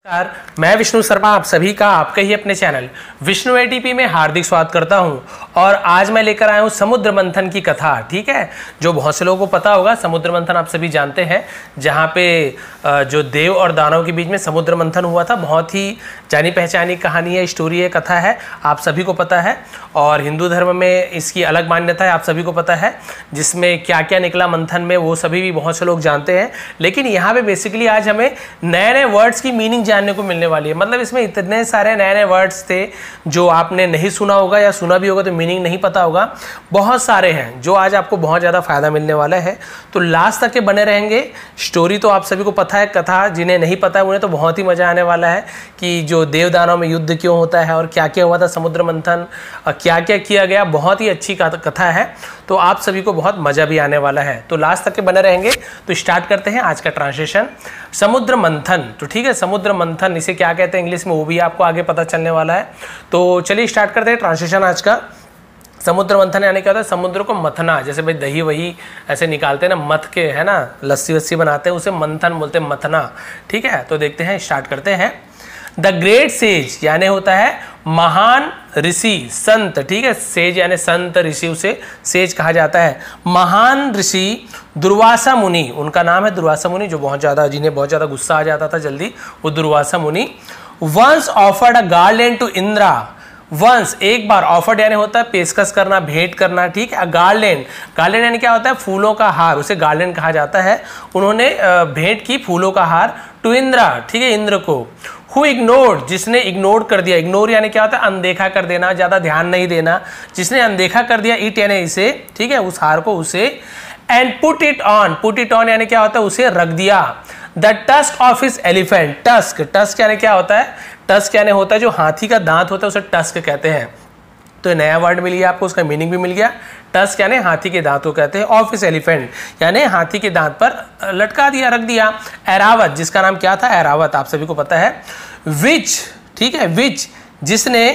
नमस्कार, मैं विष्णु शर्मा आप सभी का आपके ही अपने चैनल विष्णु एटीपी में हार्दिक स्वागत करता हूं। और आज मैं लेकर आया हूं समुद्र मंथन की कथा। ठीक है, जो बहुत से लोगों को पता होगा, समुद्र मंथन आप सभी जानते हैं, जहां पे जो देव और दानव के बीच में समुद्र मंथन हुआ था। बहुत ही जानी पहचानी कहानी है, स्टोरी है, कथा है, आप सभी को पता है। और हिंदू धर्म में इसकी अलग मान्यता है, आप सभी को पता है, जिसमें क्या क्या निकला मंथन में वो सभी भी बहुत से लोग जानते हैं। लेकिन यहाँ पे बेसिकली आज हमें नए नए वर्ड्स की मीनिंग जानने को मिलने वाली है। मतलब इसमें इतने सारे नए नए वर्ड्स थे जो आपने नहीं सुना होगा, या सुना भी होगा तो मीनिंग नहीं पता होगा। बहुत सारे हैं जो आज आपको बहुत ज़्यादा फायदा मिलने वाला है, तो लास्ट तक के बने रहेंगे। स्टोरी तो आप सभी को पता है, कथा जिन्हें नहीं पता है उन्हें तो बहुत ही मजा आने वाला है कि जो देव दानव में युद्ध क्यों होता है और क्या क्या हुआ था समुद्र मंथन, क्या क्या किया गया। बहुत ही अच्छी कथा है, तो आप सभी को बहुत मजा भी आने वाला है, तो लास्ट तक के बने रहेंगे। तो स्टार्ट करते हैं आज का ट्रांसलेशन। समुद्र मंथन, तो ठीक है, समुद्र मंथन इसे क्या कहते हैं इंग्लिश में वो भी आपको आगे पता चलने वाला है। तो चलिए स्टार्ट करते हैं ट्रांसलेशन आज का। समुद्र मंथन यानी क्या होता है? समुद्र को मथना, जैसे भाई दही वही ऐसे निकालते हैं ना, मथ के, है ना, लस्सी वस्सी बनाते हैं, उसे मंथन बोलते हैं, मथना। ठीक है, तो देखते हैं, स्टार्ट करते हैं। द ग्रेट सेज यानी होता है महान ऋषि, संत। ठीक है, सेज यानी संत, ऋषि उसे सेज कहा जाता है। महान ऋषि दुर्वासा मुनि, उनका नाम है दुर्वासा मुनि, जो बहुत ज्यादा, जिन्हें बहुत ज्यादा गुस्सा आ जाता था जल्दी, वो दुर्वासा मुनि। Once offered a garland to Indra, once एक बार, ऑफर्ड यानी होता है पेशकश करना, भेंट करना। ठीक है, गार्लैंड, गार्लैंड यानी क्या होता है? फूलों का हार, उसे गार्लैंड कहा जाता है। उन्होंने भेंट की फूलों का हार टू इंद्रा, ठीक है, इंद्र को। हु इग्नोर्ड, जिसने इग्नोर कर दिया, इग्नोर यानी क्या होता है? अनदेखा कर देना, ज्यादा ध्यान नहीं देना, जिसने अनदेखा कर दिया, इट यानी इसे, ठीक है, उस हार को, उसे। And put it on, put it on यानी क्या होता है? उसे रख दिया। The tusk of his elephant, tusk, tusk यानी क्या होता है? टस्क यानी होता है जो हाथी का दांत होता है, उसे टस्क कहते हैं। तो नया वर्ड मिल गया आपको, उसका मीनिंग भी मिल गया। टस्क यानी हाथी के दांत को कहते हैं। ऑफ हिज एलिफेंट यानी हाथी के दांत पर लटका दिया, रख दिया। एरावत, जिसका नाम क्या था? एरावत, आप सभी को पता है। विच, ठीक है, विच, जिसने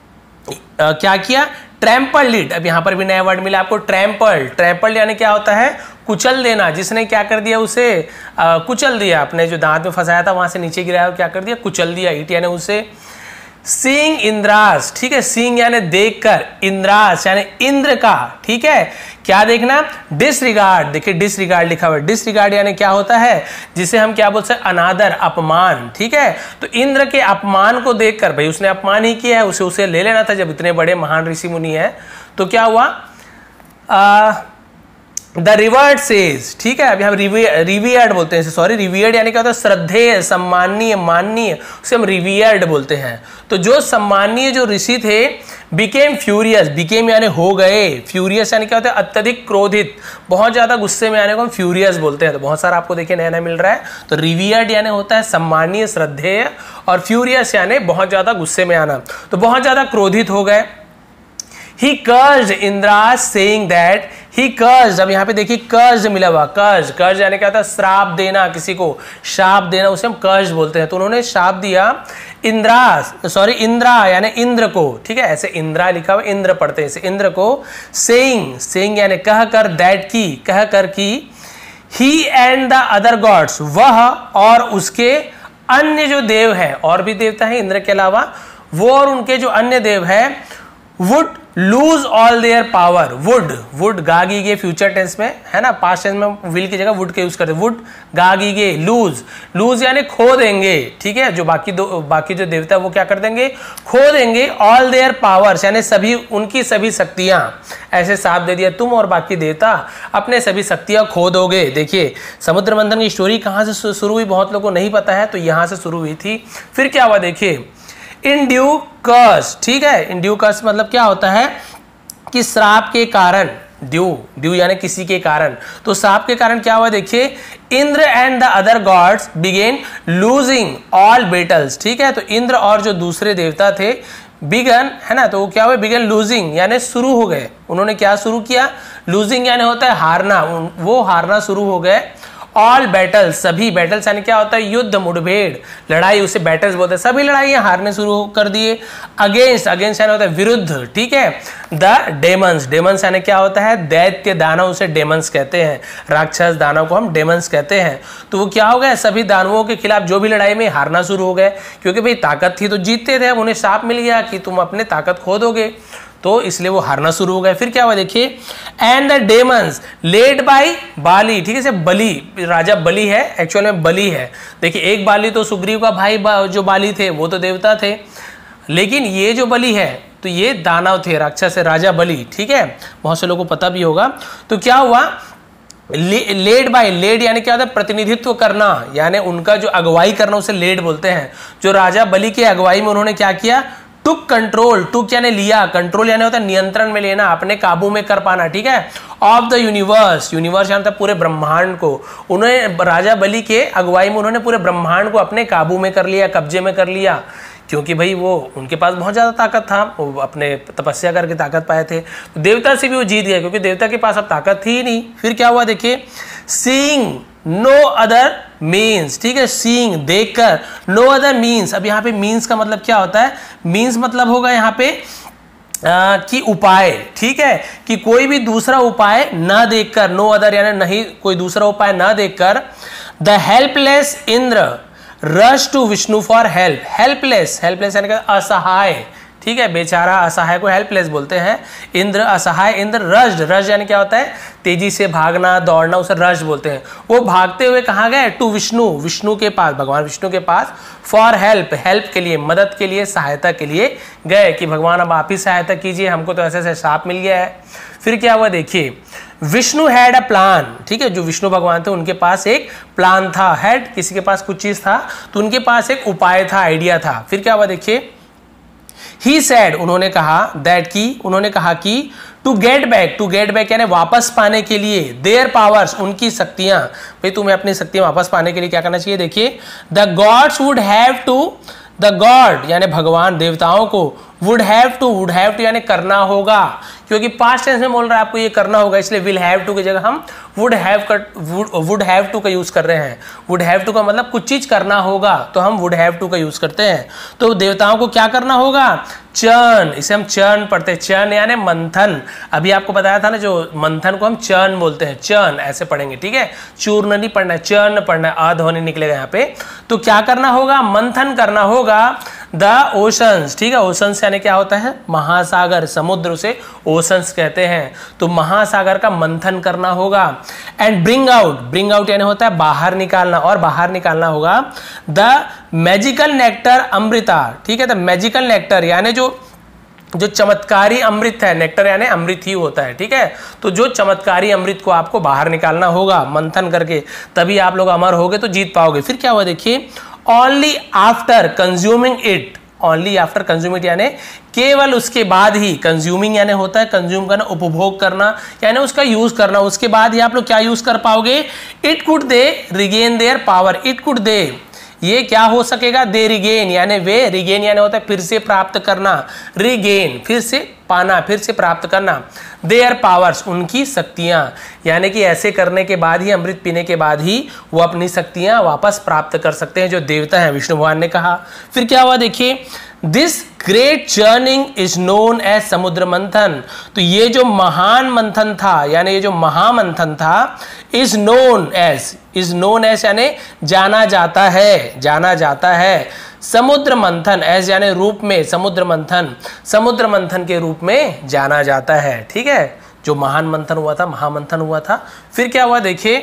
क्या किया? ट्रैम्पल इट, अब यहां पर भी नया वर्ड मिला आपको, ट्रैम्पल। ट्रैम्पल यानी क्या होता है? कुचल देना। जिसने क्या कर दिया? उसे कुचल दिया, अपने जो दांत में फंसाया था वहां से नीचे गिराया, क्या कर दिया? कुचल दिया। इट यानी उसे। सीइंग इंद्रास, ठीक है, सीइंग यानी देखकर, इंद्रास यानी इंद्र का। ठीक है, क्या देखना? डिसरिगार्ड, देखिए डिसरिगार्ड लिखा हुआ है। डिसरिगार्ड यानी क्या होता है? जिसे हम क्या बोलते हैं? अनादर, अपमान। ठीक है, तो इंद्र के अपमान को देखकर, भाई उसने अपमान ही किया है, उसे ले लेना था। जब इतने बड़े महान ऋषि मुनि है, तो क्या हुआ? द रिवर्ड सेज, ठीक है, अभी हम रिवियर्ड बोलते हैं, सॉरी, रिवियर्ड यानी क्या होता है? श्रद्धेय, सम्माननीय, माननीय, उसे हम रिवियर्ड बोलते हैं। तो जो सम्माननीय जो ऋषि थे, बिकेम फ्यूरियस, बिकेम यानी हो गए, फ्यूरियस यानी क्या होता है? अत्यधिक क्रोधित, बहुत ज्यादा गुस्से में आने को हम फ्यूरियस बोलते हैं। तो बहुत सारा आपको देखिए नया नया मिल रहा है। तो रिवियर्ड यानी होता है सम्माननीय, श्रद्धेय, और फ्यूरियस यानी बहुत ज्यादा गुस्से में आना। तो बहुत ज्यादा क्रोधित हो गए। He cursed Indra saying that, he cursed, अब यहाँ पे देखिए कर्ज मिला हुआ, कर्ज, कर्ज यानी क्या होता है? श्राप देना, किसी को शाप देना, उसे हम कर्ज बोलते हैं। तो उन्होंने शाप दिया इंद्रा यानी इंद्र को। ठीक है, ऐसे इंद्रा लिखा हुआ, इंद्र पढ़ते हैं इसे, इंद्र को। सेइंग, सेइंग यानी कह कर, दैट की, कह कर की, he and the other gods, वह और उसके अन्य जो देव है, और भी देवता है इंद्र के अलावा, वो और उनके जो अन्य देव है, would lose all their power. Would, would गागीगे फ्यूचर टेंस में, है ना, पास्ट टेंस में विल की जगह वुड के यूज करते हैं। वुड गागीगे, लूज, लूज यानी खो देंगे। ठीक है, जो बाकी जो देवता है वो क्या कर देंगे? खो देंगे। ऑल देयर पावर्स यानी सभी, उनकी सभी शक्तियां। ऐसे साफ दे दिया, तुम और बाकी देवता अपने सभी शक्तियां खो दोगे। देखिए समुद्र मंथन की स्टोरी कहां से शुरू हुई, बहुत लोगों को नहीं पता है, तो यहां से शुरू हुई थी। फिर क्या हुआ देखिए, इन ड्यू कर्स, ठीक है, इन ड्यू कर्स मतलब क्या होता है? कि श्राप के कारण, ड्यू, ड्यू यानी किसी के कारण, तो श्राप के कारण क्या हुआ देखिए, Indra and the other gods began losing all battles. ठीक है, तो इंद्र और जो दूसरे देवता थे, बिगन, है ना, तो वो क्या हुआ? बिगन लूजिंग यानी शुरू हो गए। उन्होंने क्या शुरू किया? लूजिंग यानी होता है हारना, वो हारना शुरू हो गए। ऑल बैटल्स, सभी बैटल्स यानी क्या होता है युद्ध, मुठभेड़, लड़ाई, उसे बैटल्स बोलते हैं, सभी लड़ाइयां हारने शुरू कर दिए। अगेंस्ट, अगेंस्ट यानी होता है विरुद्ध, ठीक है। द डेमंस, डेमंस यानी क्या होता है दैत्य, दानव उसे डेमंस कहते हैं, राक्षस दानव को हम डेमंस कहते हैं। तो वो क्या हो गया, सभी दानवों के खिलाफ जो भी लड़ाई में हारना शुरू हो गए, क्योंकि भाई ताकत थी तो जीतते थे, अब उन्हें शाप मिल गया कि तुम अपने ताकत खो दोगे, तो इसलिए वो हारना शुरू हो गए। फिर क्या हुआ देखिए, and the demons led by Bali, ठीक है से बलि, राजा बलि है, एक्चुअल में बलि है। देखिए एक बाली तो सुग्रीव का भाई जो बाली थे वो तो देवता थे, लेकिन ये जो बलि है तो ये दानव थे, राक्षस है, राजा बलि, ठीक है, बहुत से लोगों को पता भी होगा। तो क्या हुआ, लेड बाय, लेड यानी क्या होता है प्रतिनिधित्व करना, यानी उनका जो अगुवाई करना उसे लेड बोलते हैं। जो राजा बलि के अगुवाई में उन्होंने क्या किया, टुक कंट्रोल, टुक यानी लिया, कंट्रोल यानी होता है नियंत्रण में लेना, अपने काबू में कर पाना, ठीक है, ऑफ द यूनिवर्स, यूनिवर्स यानी पूरे ब्रह्मांड को, उन्हें राजा बलि के अगुवाई में उन्होंने पूरे ब्रह्मांड को अपने काबू में कर लिया, कब्जे में कर लिया, क्योंकि भाई वो उनके पास बहुत ज्यादा ताकत था, वो अपने तपस्या करके ताकत पाए थे, तो देवता से भी वो जीत गए, क्योंकि देवता के पास अब ताकत थी ही नहीं। फिर क्या हुआ देखिए, सीइंग नो अदर मीन्स, ठीक है, सीइंग देखकर, नो अदर मीन्स, अब यहाँ पे मीन्स का मतलब क्या होता है, मीन्स मतलब होगा यहाँ पे कि उपाय, ठीक है, कि कोई भी दूसरा उपाय ना देखकर, नो अदर यानी नहीं कोई दूसरा उपाय ना देखकर, the helpless Indra rush to Vishnu for help, helpless, helpless यानी असहाय, ठीक है, बेचारा असहाय को हेल्पलेस बोलते हैं। इंद्र असहाय, इंद्र रश, रश यानी क्या होता है तेजी से भागना, दौड़ना, उसे रश बोलते हैं। वो भागते हुए कहाँ गए, टू विष्णु, विष्णु के पास, भगवान विष्णु के पास, फॉर हेल्प, हेल्प के लिए, मदद के लिए, सहायता के लिए गए कि भगवान अब आप ही सहायता कीजिए, हमको तो ऐसे ऐसे श्राप मिल गया है। फिर क्या हुआ देखिए, विष्णु हैड अ प्लान, ठीक है, जो विष्णु भगवान थे उनके पास एक प्लान था, हैड किसी के पास कुछ चीज था तो उनके पास एक उपाय था, आइडिया था। फिर क्या हुआ देखिए, ही सैड, उन्होंने कहा, दैट की, उन्होंने कहा कि टू गेट बैक यानी वापस पाने के लिए, देयर पावर्स, उनकी शक्तियां, भाई तुम्हें अपनी शक्तियां वापस पाने के लिए क्या करना चाहिए देखिए, the gods would have to, the god यानी भगवान, देवताओं को वुड हैव टू यानी करना होगा, क्योंकि पास्ट टेंस में बोल रहा है आपको ये करना होगा, इसलिए विल हैव टू की जगह हम वुड हैव टू का यूज कर रहे हैं। वुड हैव टू का मतलब कुछ चीज करना होगा, तो हम वुड हैव टू का यूज करते हैं। तो देवताओं को क्या करना होगा, चर्न, इसे हम चर्न पढ़ते हैं, चर्न यानी मंथन, अभी आपको बताया था ना, जो मंथन को हम चर्न बोलते हैं, चर्न ऐसे पढ़ेंगे, ठीक है, चूर्ण नहीं पढ़ना है, चर्न पढ़ना है, अध्वनि निकलेगा यहाँ पे। तो क्या करना होगा, मंथन करना होगा द ओशंस, ठीक है, ओशंस यानी क्या होता है महासागर, समुद्र से ओशंस कहते हैं, तो महासागर का मंथन करना होगा। एंड ब्रिंग आउट यानी होता है बाहर निकालना, और बाहर निकालना होगा द मैजिकल नेक्टर अमृता, ठीक है, द मैजिकल नेक्टर यानी जो चमत्कारी अमृत है, नेक्टर यानी अमृत ही होता है, ठीक है, तो जो चमत्कारी अमृत को आपको बाहर निकालना होगा मंथन करके, तभी आप लोग अमर होगे तो जीत पाओगे। फिर क्या हुआ देखिए, only after consuming it, only after consume it यानी केवल उसके बाद ही, कंज्यूमिंग यानी होता है कंज्यूम करना, उपभोग करना, यानी उसका यूज करना, उसके बाद ही आप लोग क्या यूज कर पाओगे, it could they regain their power, it could they ये क्या हो सकेगा, दे रिगेन यानी वे, रिगेन यानी होता है फिर से प्राप्त करना, रिगेन फिर से पाना, फिर से प्राप्त करना, देयर पावर्स उनकी शक्तियां, यानी कि ऐसे करने के बाद ही, अमृत पीने के बाद ही वो अपनी शक्तियां वापस प्राप्त कर सकते हैं, जो देवता हैं, विष्णु भगवान ने कहा। फिर क्या हुआ देखिए, this great churning is known as Samudra Manthan, तो ये जो महान मंथन था, यानी ये जो महामंथन था, इज नोन एज यानी जाना जाता है, समुद्र मंथन एज यानी रूप में, समुद्र मंथन के रूप में जाना जाता है, ठीक है, जो महान मंथन हुआ था, महामंथन हुआ था। फिर क्या हुआ देखिए,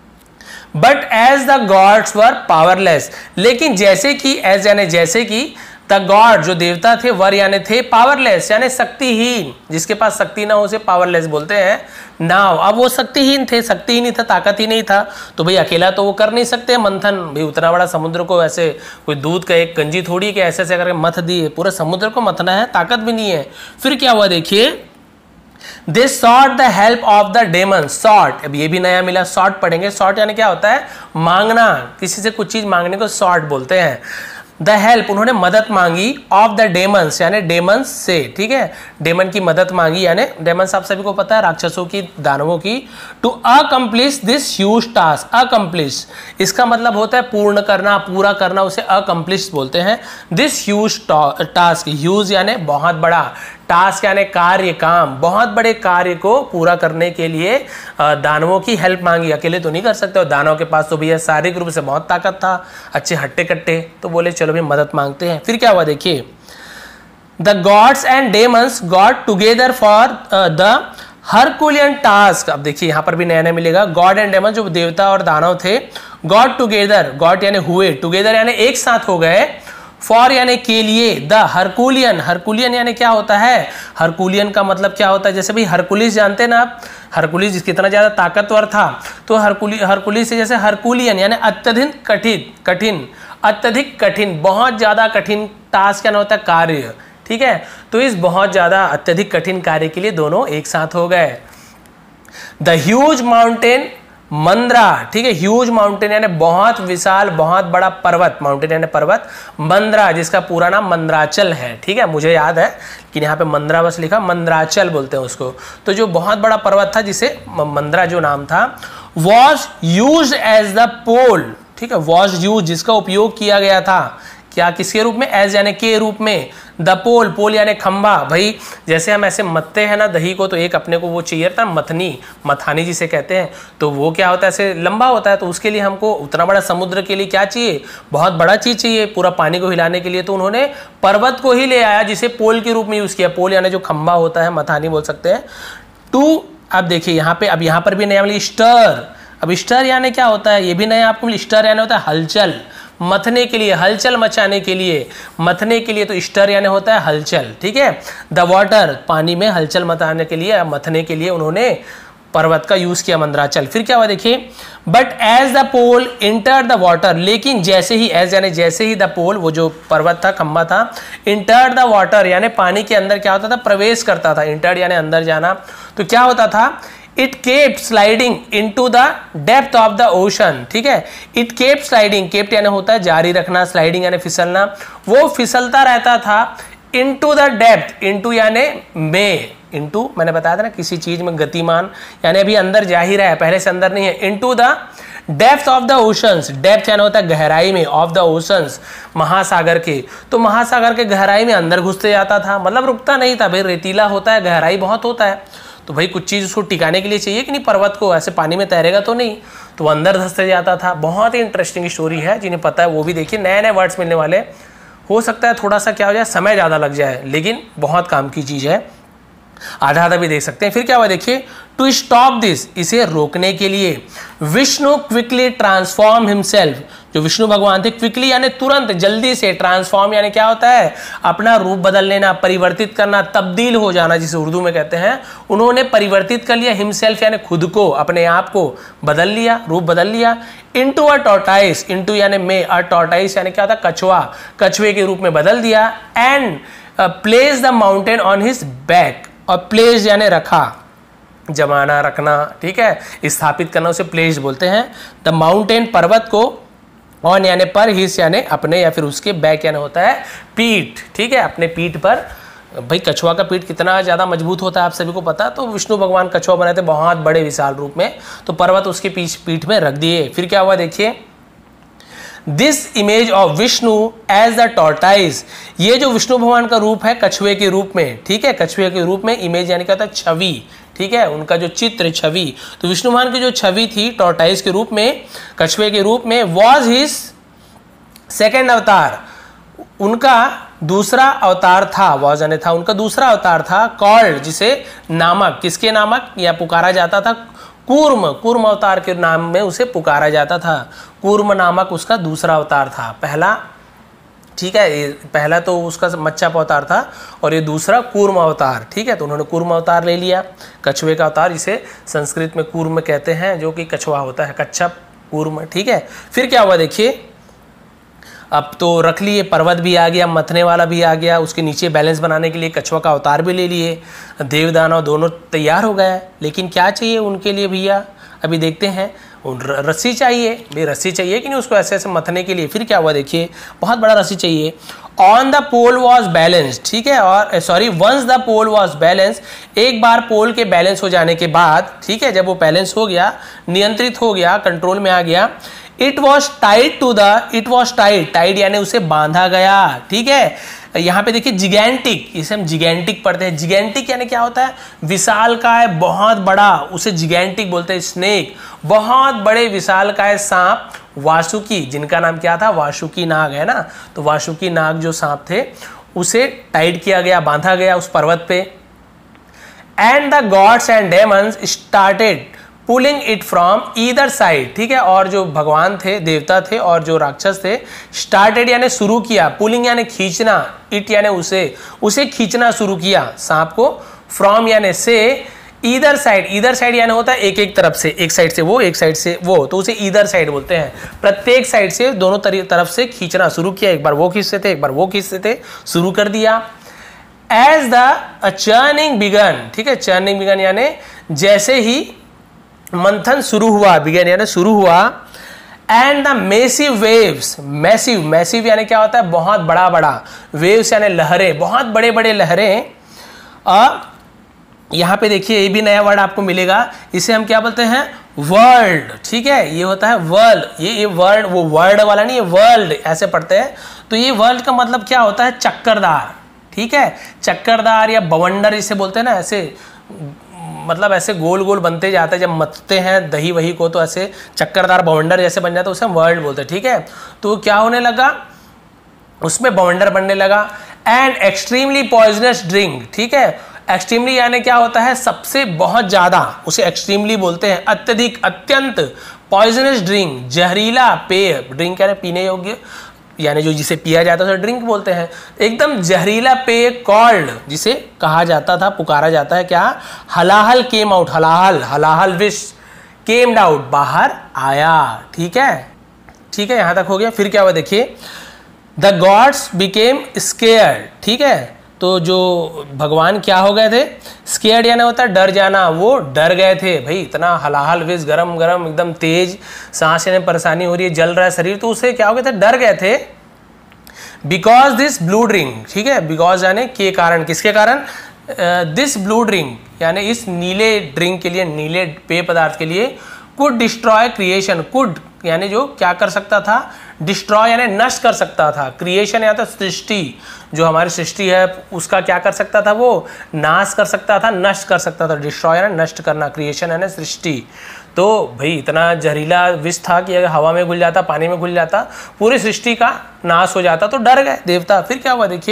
but as the gods were powerless, लेकिन जैसे कि, एज यानी जैसे कि, द गॉड जो देवता थे, वर यानी थे, पावरलेस यानी शक्तिहीन, जिसके पास शक्ति ना हो उसे पावरलेस बोलते हैं। नाउ अब वो शक्तिहीन थे, शक्ति ही नहीं था, ताकत ही नहीं था, तो भाई अकेला तो वो कर नहीं सकते मंथन, भाई उतना बड़ा समुद्र को ऐसे कोई दूध का एक गंजी थोड़ी के ऐसे करके मथ दिए, पूरा समुद्र को मथना है, ताकत भी नहीं है। फिर क्या हुआ देखिए, they sought the help of the demon, sought, अब ये भी नया मिला, सॉट पढ़ेंगे, सॉट यानी क्या होता है मांगना, किसी से कुछ चीज मांगने को सॉट बोलते हैं। द हेल्प, उन्होंने मदद मांगी ऑफ द डेमंस, यानी डेमंस से, ठीक है, डेमन की मदद मांगी, यानी डेमंस आप सभी को पता है राक्षसों की, दानवों की, to accomplish this huge task. Accomplish इसका मतलब होता है पूर्ण करना, पूरा करना, उसे अकम्प्लिश बोलते हैं। दिस ह्यूज टास्क, ह्यूज यानी बहुत बड़ा, टास्क यानी कार्य, काम, बहुत बड़े कार्य को पूरा करने के लिए दानवों की हेल्प मांगी। अकेले तो नहीं कर सकते, और दानवों के पास तो भैया शारीरिक रूप से बहुत ताकत था, अच्छे हट्टे कट्टे, तो बोले चलो भी मदद मांगते हैं। फिर क्या हुआ देखिए, the gods and demons got together for the herculean task. अब देखिए यहां पर भी नया नया मिलेगा, गॉड एंड डेमन जो देवता और दानव थे, गॉड टुगेदर, गॉड यानी हुए, टुगेदर यानी एक साथ हो गए, फॉर यानी के लिए, द हरकुलियन, हरकुलियन यानी क्या होता है, हरकुलियन का मतलब क्या होता है, जैसे भाई हरकुलिस जानते हैं ना आप, हरकुलिस कितना ज्यादा ताकतवर था, तो हरकुलिस से जैसे हरकुलियन यानी अत्यधिक कठिन, कठिन, अत्यधिक कठिन, बहुत ज्यादा कठिन टास्क क्या होता है, कार्य, ठीक है। तो इस बहुत ज्यादा अत्यधिक कठिन कार्य के लिए दोनों एक साथ हो गए। द ह्यूज माउंटेन मंद्रा, ठीक है, ह्यूज माउंटेन यानी बहुत विशाल, बहुत बड़ा पर्वत, माउंटेन यानी पर्वत, मंद्रा जिसका पूरा नाम मंद्राचल है, ठीक है, मुझे याद है कि यहाँ पे मंद्रा बस लिखा, मंद्राचल बोलते हैं उसको। तो जो बहुत बड़ा पर्वत था जिसे मंद्रा जो नाम था, was use as the pole, ठीक है, वॉज यूज जिसका उपयोग किया गया था, क्या किसके रूप में, एज यानी के रूप में, द पोल, पोल यानी खंबा, भाई जैसे हम ऐसे मत्ते हैं ना दही को, तो एक अपने को वो चाहिए था मथनी, मथानी जिसे कहते हैं, तो वो क्या होता है ऐसे लंबा होता है, तो उसके लिए हमको उतना बड़ा समुद्र के लिए क्या चाहिए, बहुत बड़ा चीज चाहिए पूरा पानी को हिलाने के लिए, तो उन्होंने पर्वत को ही ले आया जिसे पोल के रूप में यूज किया। पोल यानी जो खंबा होता है, मथानी बोल सकते हैं। टू, अब देखिए यहाँ पे, अब यहाँ पर भी नया मिली स्टर। अब स्टर यानी क्या होता है, ये भी नया आपको मिली, स्टर यानी होता है हलचल, मथने के लिए, हलचल मचाने के लिए, मथने के लिए, तो स्टर यानी होता है हलचल, ठीक है। द वाटर, पानी में हलचल मचाने के लिए, मथने के लिए उन्होंने पर्वत का यूज किया, मंद्राचल। फिर क्या हुआ देखिए, but as the pole enter the water, लेकिन जैसे ही, एज यानी जैसे ही, द पोल वो जो पर्वत था, खंबा था, इंटर द वाटर यानी पानी के अंदर क्या होता था, प्रवेश करता था, इंटर यानी अंदर जाना, तो क्या होता था, it kept sliding into the depth of the ocean, ठीक है, इट केप्ट स्लाइडिंग, केप्ट यानी होता है जारी रखना, स्लाइडिंग यानी फिसलना, वो फिसलता रहता था, इनटू द डेप्थ, इनटू यानी में, इनटू मैंने बताया था ना किसी चीज में गतिमान, यानी अभी अंदर जा ही रहा है, पहले से अंदर नहीं है, into the depth of the oceans, depth यानी होता है गहराई में, ऑफ द ओशंस महासागर के, तो महासागर के गहराई में अंदर घुसते जाता था, मतलब रुकता नहीं था, भाई रेतीला होता है, गहराई बहुत होता है, तो भाई कुछ चीज़ उसको टिकाने के लिए चाहिए कि नहीं, पर्वत को ऐसे पानी में तैरेगा तो नहीं, तो वो अंदर धंसते जाता था। बहुत ही इंटरेस्टिंग स्टोरी है, जिन्हें पता है वो भी देखिए, नए नए वर्ड्स मिलने वाले, हो सकता है थोड़ा सा क्या हो जाए, समय ज़्यादा लग जाए, लेकिन बहुत काम की चीज़ है, आधा आधा भी देख सकते हैं। फिर क्या हुआ देखिए, टू स्टॉप दिस, इसे रोकने के लिए, विष्णु क्विकली ट्रांसफॉर्म हिमसेल्फ, जो विष्णु भगवान थे, क्विकली यानी तुरंत, जल्दी से, ट्रांसफॉर्म यानी क्या होता है, अपना रूप बदल लेना, परिवर्तित करना, तब्दील हो जाना जिसे उर्दू में कहते हैं, उन्होंने परिवर्तित कर लिया, हिमसेल्फ यानी खुद को, अपने आप को बदल लिया, रूप बदल लिया, इनटू अ टॉर्टाइस, इनटू यानी में, अ टॉर्टाइस यानी क्या होता है, कछुआ, कछुए के रूप में बदल दिया, and place the mountain on his back, और प्लेस यानी रखा, जमाना, रखना, ठीक है, स्थापित करना, उसे प्लेस बोलते हैं। द माउंटेन, पर्वत को, ऑन यानी पर, हिस यानी अपने या फिर उसके, बैक यानी होता है पीठ, ठीक है, अपने पीठ पर। भाई कछुआ का पीठ कितना ज़्यादा मजबूत होता है आप सभी को पता, तो विष्णु भगवान कछुआ बनाए थे बहुत बड़े विशाल रूप में, तो पर्वत उसके पीठ में रख दिए। फिर क्या हुआ देखिए, this image of Vishnu as the tortoise, ये जो विष्णु भगवान का रूप है कछुए के रूप में, ठीक है, कछुए के रूप में, इमेज यानी क्या होता है, छवि, ठीक है, उनका जो चित्र, छवि, तो विष्णु भगवान की जो छवि थी टॉर्टाइज के रूप में, कछुए के रूप में, वॉज हिज सेकेंड अवतार, उनका दूसरा अवतार था, वॉज यानी था, उनका दूसरा अवतार था, कॉल्ड जिसे नामक, किसके नामक या पुकारा जाता था, कूर्म, कूर्म अवतार के नाम में उसे पुकारा जाता था, कूर्म नामक उसका दूसरा अवतार था, पहला, ठीक है, पहला तो उसका मच्छप अवतार था और ये दूसरा कूर्म अवतार, ठीक है, तो उन्होंने कूर्म अवतार ले लिया, कछुए का अवतार, जिसे संस्कृत में कूर्म कहते हैं, जो कि कछुआ होता है, कच्छप, कूर्म, ठीक है। फिर क्या हुआ देखिए, अब तो रख लिए, पर्वत भी आ गया, मथने वाला भी आ गया, उसके नीचे बैलेंस बनाने के लिए कछुआ का अवतार भी ले लिए, देव दानव दोनों तैयार हो गए, लेकिन क्या चाहिए उनके लिए भैया, अभी देखते हैं। रस्सी चाहिए भाई, रस्सी चाहिए कि नहीं उसको ऐसे ऐसे मथने के लिए। फिर क्या हुआ देखिए, बहुत बड़ा रस्सी चाहिए। On the pole was balance, ठीक है, और sorry once the pole was balance, एक बार पोल के बैलेंस हो जाने के बाद, ठीक है, जब वो बैलेंस हो गया, नियंत्रित हो गया, कंट्रोल में आ गया, it was tied to the, it was tied, tied यानी उसे बांधा गया, ठीक है। यहाँ पे देखिए जिगैंटिक, इसे हम जिगैंटिक पढ़ते हैं। जिगैंटिक यानी क्या होता है, विशालकाय, बहुत बड़ा, उसे जिगैंटिक बोलते हैं। स्नेक, बहुत बड़े विशालकाय सांप, वासुकी, जिनका नाम क्या था, वासुकी नाग है ना, तो वासुकी नाग जो सांप थे उसे टाइट किया गया, बांधा गया उस पर्वत पे। And the gods and demons started pulling it from either side, ठीक है, और जो भगवान थे, देवता थे और जो राक्षस थे, स्टार्टेड यानी शुरू किया, पुलिंग यानी खींचना, इट यानी उसे खींचना शुरू किया सांप को, फ्रॉम यानी से, ईदर साइड, ईदर साइड यानी होता है एक एक तरफ से, एक साइड से वो, एक साइड से वो, तो उसे ईदर साइड बोलते हैं। प्रत्येक साइड से, दोनों तरफ से खींचना शुरू किया, एक बार वो खींचते थे, एक बार वो खींचते थे, शुरू कर दिया। एज द चर्निंग बिगन, ठीक है, चर्निंग बिगन यानी जैसे ही मंथन शुरू हुआ, बिगन यानी शुरू हुआ, and the massive waves, massive, massive यानी क्या होता है, बहुत बड़ा बड़ा, वेव्स यानी लहरें, बहुत बड़े बड़े लहरें। यहाँ पे देखिए ये भी नया वर्ड आपको मिलेगा, इसे हम क्या बोलते हैं, वर्ल्ड, ठीक है, ये होता है वर्ल्ड, ये वर्ड, वो वर्ड वाला नहीं है, वर्ल्ड ऐसे पढ़ते हैं। तो ये वर्ल्ड का मतलब क्या होता है, चक्करदार, ठीक है, चक्करदार या बवंडर इसे बोलते हैं ना, ऐसे मतलब ऐसे गोल गोल बनते जाते हैं, जब मथते हैं दही वही को तो ऐसे चक्करदार बवंडर जैसे बन जाता है, उसे हम वर्ल्ड बोलते हैं, ठीक है। तो क्या होने लगा, उसमें बवंडर बनने लगा। एंड एक्सट्रीमली पॉइजनस ड्रिंक, ठीक है, एक्सट्रीमली यानी क्या होता है, सबसे बहुत ज्यादा, उसे एक्सट्रीमली बोलते हैं, अत्यधिक, अत्यंत, पॉइजनस ड्रिंक, जहरीला पेय, ड्रिंक यानी पीने योग्य, यानी जो जिसे पिया जाता है उसे ड्रिंक बोलते हैं, एकदम जहरीला पेय, कॉल्ड, जिसे कहा जाता था, पुकारा जाता है क्या, हलाहल केम आउट, हलाहल, हलाहल विश केम्ड आउट, बाहर आया, ठीक है, ठीक है, यहां तक हो गया। फिर क्या हुआ देखिए, द गॉड्स बिकेम स्केयर्ड, ठीक है, तो जो भगवान क्या हो गए थे, स्केयर्ड यानी होता है डर जाना, वो डर गए थे, भाई इतना हलाहल विश, गरम गरम, एकदम तेज, सांस लेने परेशानी हो रही है, जल रहा है शरीर, तो उससे क्या हो गए थे, डर गए थे। बिकॉज दिस ब्लू ड्रिंक, ठीक है, बिकॉज यानी के कारण, किसके कारण, दिस ब्लू ड्रिंक यानी इस नीले ड्रिंक के लिए, नीले पेय पदार्थ के लिए, कुड डिस्ट्रॉय क्रिएशन, कुड यानी जो क्या कर सकता था, डिस्ट्रॉय यानी नष्ट कर सकता था, क्रिएशन या तो सृष्टि, जो हमारी सृष्टि है उसका क्या कर सकता था, वो नाश कर सकता था, नष्ट कर सकता था, डिस्ट्रॉय यानी नष्ट करना, क्रिएशन यानी सृष्टि। तो भाई इतना जहरीला विष था कि अगर हवा में घुल जाता, पानी में घुल जाता, पूरी सृष्टि का नाश हो जाता, तो डर गए देवता। फिर क्या हुआ देखिए,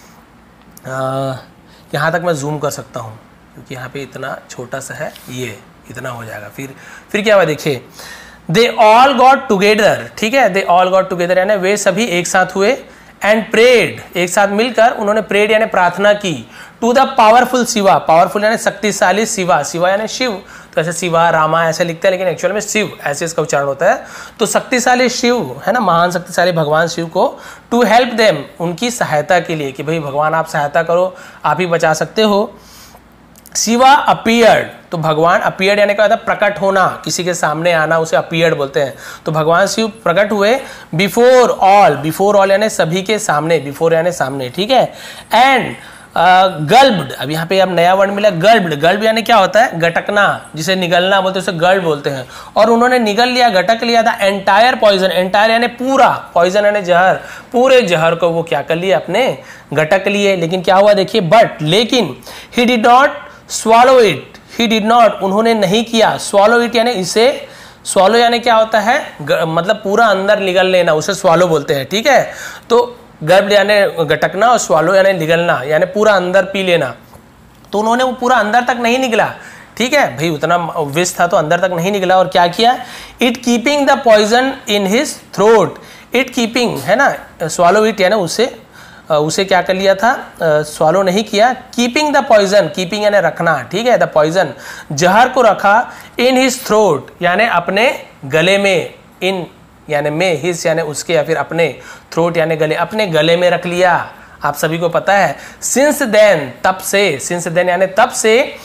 यहाँ तक मैं जूम कर सकता हूँ क्योंकि यहाँ पे इतना छोटा सा है, ये इतना हो जाएगा। फिर क्या हुआ देखिए, दे ऑल गॉट टुगेदर, ठीक है, दे ऑल गॉट टुगेदर यानी वे सभी एक साथ हुए, एंड प्रेड, एक साथ मिलकर उन्होंने प्रेड यानी प्रार्थना की, to the powerful Shiva, powerful यानी शक्तिशाली शिवा, शिवा यानी शिव, तो ऐसे शिवा रामा ऐसे लिखते हैं, लेकिन एक्चुअल में शिव ऐसे इसका उच्चारण होता है। तो शक्तिशाली शिव है ना, महान शक्तिशाली भगवान शिव को, टू हेल्प देम, उनकी सहायता के लिए, कि भाई भगवान आप सहायता करो, आप ही बचा सकते हो। शिवा अपीयर्ड, तो भगवान अपीयर्ड यानी क्या होता है, प्रकट होना, किसी के सामने आना, उसे अपीयर्ड बोलते हैं। तो भगवान शिव प्रकट हुए, बिफोर ऑल, बिफोर ऑल यानी सभी के सामने, बिफोर यानी सामने, ठीक है। एंड गल्ब्ड, अब यहाँ पे अब नया वर्ड मिला, गल्ब्ड, गल्ब यानी क्या होता है, गटकना, जिसे निगलना बोलते हैं, उसे गल्ब बोलते हैं। और उन्होंने निगल लिया, गटक लिया था एंटायर पॉइजन, एंटायर यानी पूरा, पॉइजन यानी जहर, पूरे जहर को वो क्या कर लिए, अपने गटक लिए। लेकिन क्या हुआ देखिए, बट लेकिन he did not swallow it, he did not, उन्होंने नहीं किया, स्वॉलो इट यानी इसे, स्वॉलो यानी क्या होता है, मतलब पूरा अंदर निगल लेना, उसे स्वॉलो बोलते हैं, ठीक है। तो गर्भ यानी गटकना और स्वॉलो यानी निगलना, यानी पूरा अंदर पी लेना। तो उन्होंने वो पूरा अंदर तक नहीं निकला, ठीक है भाई, उतना विष था तो अंदर तक नहीं निकला। और क्या किया, it keeping the poison in his throat, it keeping है ना, स्वॉलो इट यानी उसे क्या कर लिया था, स्वॉलो नहीं किया, कीपिंग द पॉइजन, कीपिंग यानी रखना, ठीक है, द पॉइजन, जहर को रखा, इन हिज थ्रोट यानी अपने गले में, इन यानी में, हिज यानी उसके, या फिर अपने, थ्रोट यानी गले, अपने गले में रख लिया। आप सभी को पता है, सिंस देन, तब से, सिंस देन यानी तब से,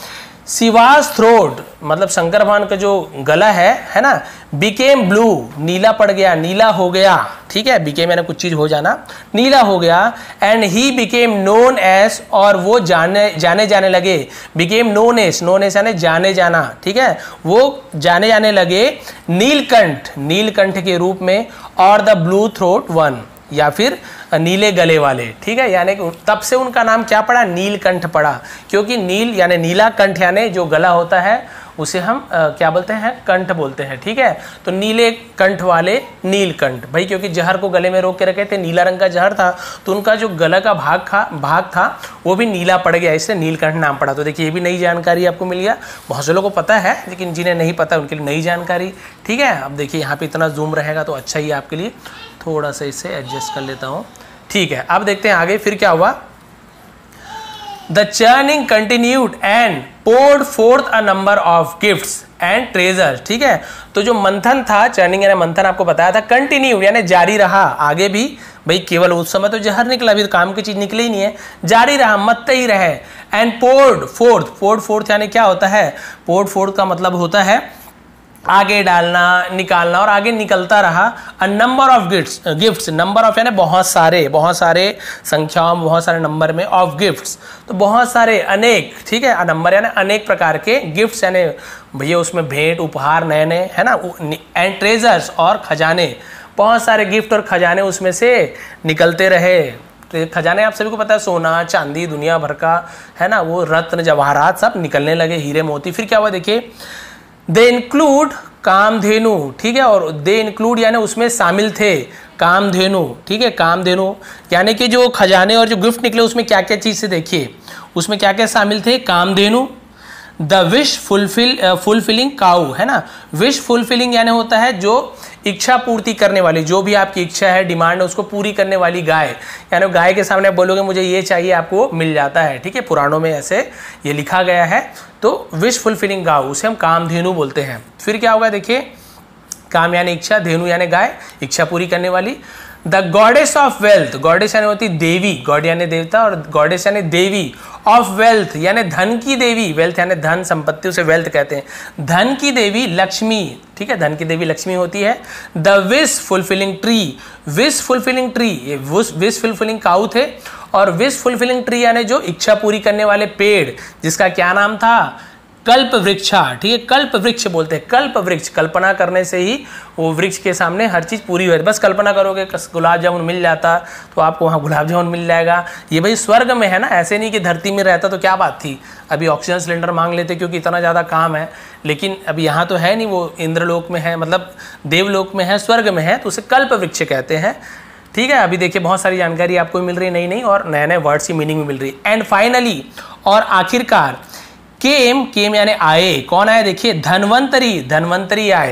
शिवास थ्रोट मतलब शंकर भगवान का जो गला है ना, बिकेम ब्लू नीला पड़ गया, नीला हो गया, ठीक है, बिकेम यानी कुछ चीज हो जाना, नीला हो गया, and he became known as और वो जाने लगे, बिकेम नोन एस यानी जाने जाना, ठीक है, वो जाने लगे नीलकंठ के रूप में, और द ब्लू थ्रोट वन या फिर नीले गले वाले, ठीक है, यानी तब से उनका नाम क्या पड़ा, नीलकंठ पड़ा, क्योंकि नील यानी नीला कंठ यानी जो गला होता है उसे हम क्या बोलते हैं, कंठ बोलते हैं, ठीक है, तो नीले कंठ वाले नीलकंठ भाई, क्योंकि जहर को गले में रोक के रखे थे, नीला रंग का जहर था, तो उनका जो गला का भाग था वो भी नीला पड़ गया, इससे नीलकंठ नाम पड़ा। तो देखिए ये भी नई जानकारी आपको मिल गया, बहुत से लोगों को पता है लेकिन जिन्हें नहीं पता उनके लिए नई जानकारी, ठीक है। अब देखिए यहाँ पे इतना जूम रहेगा तो अच्छा ही आपके लिए, थोड़ा सा इसे एडजस्ट कर लेता हूँ, ठीक है। अब देखते हैं आगे फिर क्या हुआ। The churning continued and poured forth a number of gifts and treasures, ठीक है, तो जो मंथन था, चर्निंग यानी मंथन आपको बताया था, कंटिन्यू यानी जारी रहा, आगे भी भाई, केवल उस समय तो जहर निकला, अभी तो काम की चीज निकली ही नहीं है, जारी रहा, मत ही रहे, एंड poured forth यानी क्या होता है, poured forth का मतलब होता है आगे डालना, निकालना, और आगे निकलता रहा, a number of gifts, number of यानी बहुत सारे संख्याओं में, बहुत सारे नंबर में, ऑफ गिफ्ट्स तो बहुत सारे, अनेक, ठीक है, नंबर यानी अनेक प्रकार के, गिफ्ट्स यानी भैया उसमें भेंट उपहार नए नए, है ना, एंड ट्रेजर्स और खजाने, बहुत सारे गिफ्ट और खजाने उसमें से निकलते रहे। खजाने आप सभी को पता है, सोना चांदी दुनिया भर का, है ना, वो रत्न जवाहरात सब निकलने लगे, हीरे मोती। फिर क्या हुआ देखिए, दे इंक्लूड कामधेनु, ठीक है, और दे इंक्लूड यानी उसमें शामिल थे कामधेनु, ठीक है, कामधेनु यानी कि जो खजाने और जो गिफ्ट निकले उसमें क्या क्या चीज से देखिए, उसमें क्या क्या शामिल थे, Kamdhenu, the wish fulfilling cow, है ना, विश फुलफिलिंग यानी होता है जो इच्छा पूर्ति करने वाली, जो भी आपकी इच्छा है, डिमांड है, उसको पूरी करने वाली गाय, यानी गाय के सामने आप बोलोगे मुझे ये चाहिए, आपको मिल जाता है, ठीक है, पुराणों में ऐसे ये लिखा गया है, तो विश फुलफिलिंग गाय उसे हम कामधेनु बोलते हैं। फिर क्या होगा देखिए, काम यानी इच्छा, धेनु यानी गाय, इच्छा पूरी करने वाली, the goddess of wealth, goddess यानी होती देवी, गॉड यानी देवता, और गॉडेस यानी देवी, ऑफ वेल्थ यानी धन की देवी, वेल्थ यानी धन संपत्ति, उसे वेल्थ कहते हैं, धन की देवी लक्ष्मी, ठीक है, धन की देवी लक्ष्मी होती है, the wish fulfilling tree, wish fulfilling tree, ये विश फुलफिलिंग काऊ थे, और विश फुलफिलिंग ट्री यानी जो इच्छा पूरी करने वाले पेड़, जिसका क्या नाम था, कल्प वृक्षा, ठीक है, कल्प वृक्ष बोलते हैं, कल्प वृक्ष, कल्पना करने से ही वो वृक्ष के सामने हर चीज पूरी हो, बस कल्पना करोगे गुलाब जामुन मिल जाता तो आपको वहाँ गुलाब जामुन मिल जाएगा, ये भाई स्वर्ग में है ना, ऐसे नहीं कि धरती में रहता तो क्या बात थी, अभी ऑक्सीजन सिलेंडर मांग लेते क्योंकि इतना ज़्यादा काम है, लेकिन अभी यहाँ तो है नहीं, वो इंद्रलोक में है, मतलब देवलोक में है, स्वर्ग में है, तो उसे कल्प वृक्ष कहते हैं, ठीक है। अभी देखिए बहुत सारी जानकारी आपको मिल रही है, नई और नए नए वर्ड्स की मीनिंग भी मिल रही है। एंड फाइनली और आखिरकार, केम यानी आए, कौन आए देखिए, धनवंतरी आए,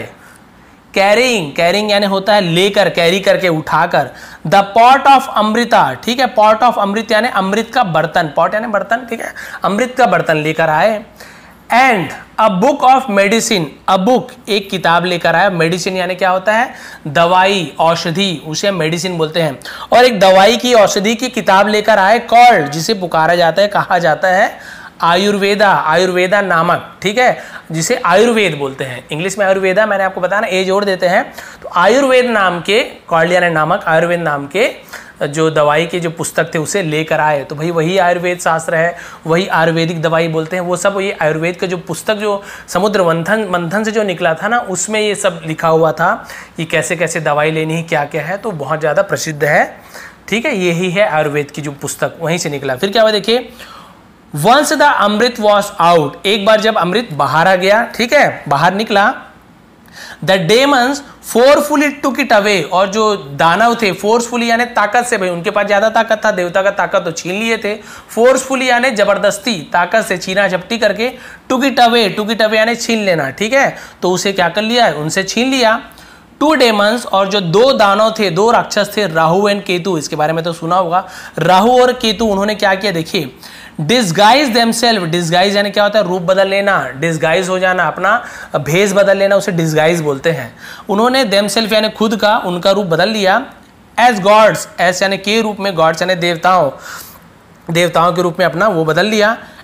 कैरिंग यानी होता है लेकर, कैरी करके, उठाकर, द पॉट ऑफ अमृता, ठीक है, पॉट ऑफ अमृत यानी अमृत का बर्तन, पॉट यानी बर्तन, ठीक है, अमृत का बर्तन लेकर आए, and a book of medicine, a book एक किताब लेकर आया, मेडिसिन यानी क्या होता है, दवाई औषधि, उसे मेडिसिन बोलते हैं, और एक दवाई की औषधि की किताब लेकर आए, कॉल्ड जिसे पुकारा जाता है, कहा जाता है आयुर्वेदा नामक, ठीक है, जिसे आयुर्वेद बोलते हैं, इंग्लिश में आयुर्वेदा, मैंने आपको बताया ना, ए जोड़ देते हैं, तो आयुर्वेद नाम के, कॉल्ड यानी नामक, आयुर्वेद नाम के जो दवाई के जो पुस्तक थे उसे लेकर आए, तो भाई वही आयुर्वेद शास्त्र है, वही आयुर्वेदिक दवाई बोलते हैं, वो सब ये आयुर्वेद का जो पुस्तक जो समुद्र मंथन से जो निकला था ना, उसमें ये सब लिखा हुआ था कि कैसे कैसे दवाई लेनी है, क्या क्या है, तो बहुत ज़्यादा प्रसिद्ध है, ठीक है, यही है आयुर्वेद की जो पुस्तक, वहीं से निकला। फिर क्या हुआ देखिए, once the amrit was out, एक बार जब अमृत बाहर आ गया, ठीक है, बाहर निकला, the demons forcefully took it away, और जो दानव थे, फोर्सफुली यानी ताकत से, भाई उनके पास ज्यादा ताकत था, देवता का ताकत तो छीन लिए थे, फोर्सफुली यानी जबरदस्ती, ताकत से छीना झपटी करके, टुक इट अवे यानी छीन लेना, ठीक है, तो उसे क्या कर लिया, उनसे छीन लिया। टू डेमंस, और जो दो दानव थे, दो राक्षस थे, राहु एंड केतु, इसके बारे में तो सुना होगा, राहु और केतु, उन्होंने क्या किया देखिए, डिस्गाइज देमसेल्फ, डिस्गाइज यानी क्या होता है, रूप बदल लेना, डिस्गाइज हो जाना, अपना भेष बदल लेना, उसे डिस्गाइज बोलते हैं। उन्होंने देमसेल्फ यानी खुद का, उनका रूप बदल लिया, एज गॉड्स, एस यानी के रूप में, गॉड्स यानी देवताओं के रूप में अपना वो बदल लिया,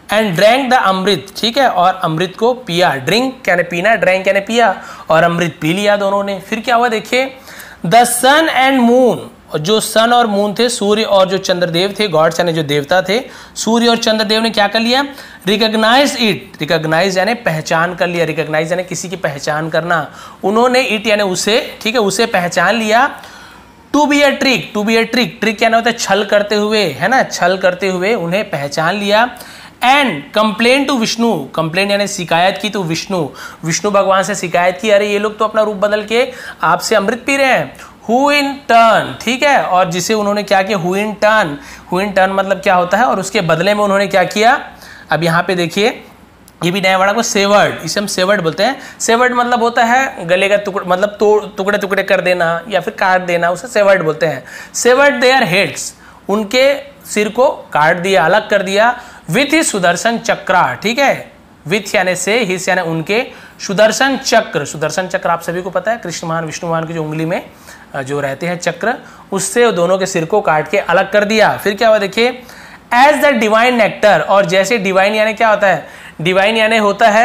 एंड ड्रैंक द अमृत, ठीक है, और अमृत को पिया। ड्रिंक यानी पीना, ड्रैंक यानी पिया, और अमृत पी लिया दोनों ने। फिर क्या हुआ देखिए, द सन एंड मून, जो सन और मून थे, सूर्य और जो चंद्रदेव थे, गॉड्स यानी जो देवता थे, सूर्य और चंद्रदेव ने क्या कर लिया, रिकॉग्नाइज इट, रिकॉग्नाइज यानी पहचान कर लिया, रिकॉग्नाइज यानी किसी की पहचान करना, उन्होंने इट यानी उसे, ठीक है, उसे पहचान लिया। To be a trick, to be a trick, trick क्या होता है, छल करते हुए, है ना, छल करते हुए उन्हें पहचान लिया। And complain to Vishnu, complain यानी शिकायत की तो विष्णु भगवान से शिकायत की, अरे ये लोग तो अपना रूप बदल के आपसे अमृत पी रहे हैं। हु इन टर्न, ठीक है, और जिसे उन्होंने क्या किया, who in turn, who in turn मतलब क्या होता है, और उसके बदले में उन्होंने क्या किया, अब यहाँ पे देखिए ये भी नया वर्ड को सेवर्ड, इसे हम सेवर्ड बोलते हैं। सेवर्ड मतलब होता है गले का टुकड़ा, मतलब टुकड़े टुकड़े कर देना या फिर काट देना, उसे सेवर्ड बोलते हैं। सेवर्ड देयर हेड्स, उनके सिर को काट दिया, अलग कर दिया। विथ ही सुदर्शन चक्रा, ठीक है, विथ यानी से, हिस यानी उनके, सुदर्शन चक्र, सुदर्शन चक्र आप सभी को पता है, कृष्ण महान विष्णु महान की जो उंगली में जो रहते हैं चक्र, उससे दोनों के सिर को काट के अलग कर दिया। फिर क्या हुआ देखिए, एज द डिवाइन नेक्टर, और जैसे डिवाइन यानी क्या होता है, डिवाइन यानी होता है